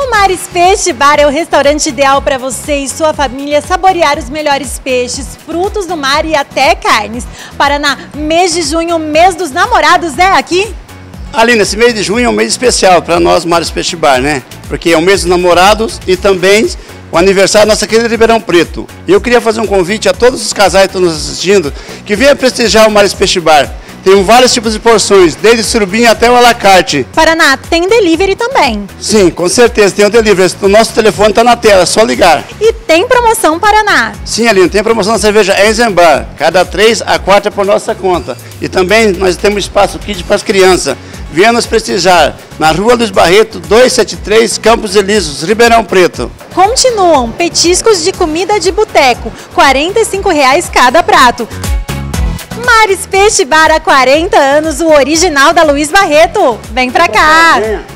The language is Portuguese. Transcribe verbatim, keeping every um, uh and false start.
O Mares Peixe Bar é o restaurante ideal para você e sua família saborear os melhores peixes, frutos do mar e até carnes. Paraná, mês de junho, mês dos namorados, é aqui? Aline, esse mês de junho é um mês especial para nós, Mares Peixe Bar, né? Porque é o mês dos namorados e também o aniversário da nossa querida Ribeirão Preto. E eu queria fazer um convite a todos os casais que estão nos assistindo, que venham prestigiar o Mares Peixe Bar. Tem vários tipos de porções, desde surubim até o alacarte. Paraná, tem delivery também. Sim, com certeza, tem o delivery. O nosso telefone está na tela, é só ligar. E tem promoção Paraná. Sim, Aline, tem promoção da cerveja Eisenbar. Cada três, a quarta é por nossa conta. E também nós temos espaço kit para as crianças. Venha nos prestigiar na Rua Luiz Barreto, duzentos e setenta e três, Campos Elíseos, Ribeirão Preto. Continuam petiscos de comida de boteco, quarenta e cinco reais cada prato. Mares Peixe Bar há quarenta anos, o original da Luiz Barreto. Vem pra cá!